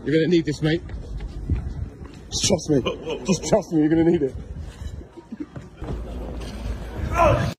You're gonna need this, mate. Just trust me. Just trust me, you're gonna need it.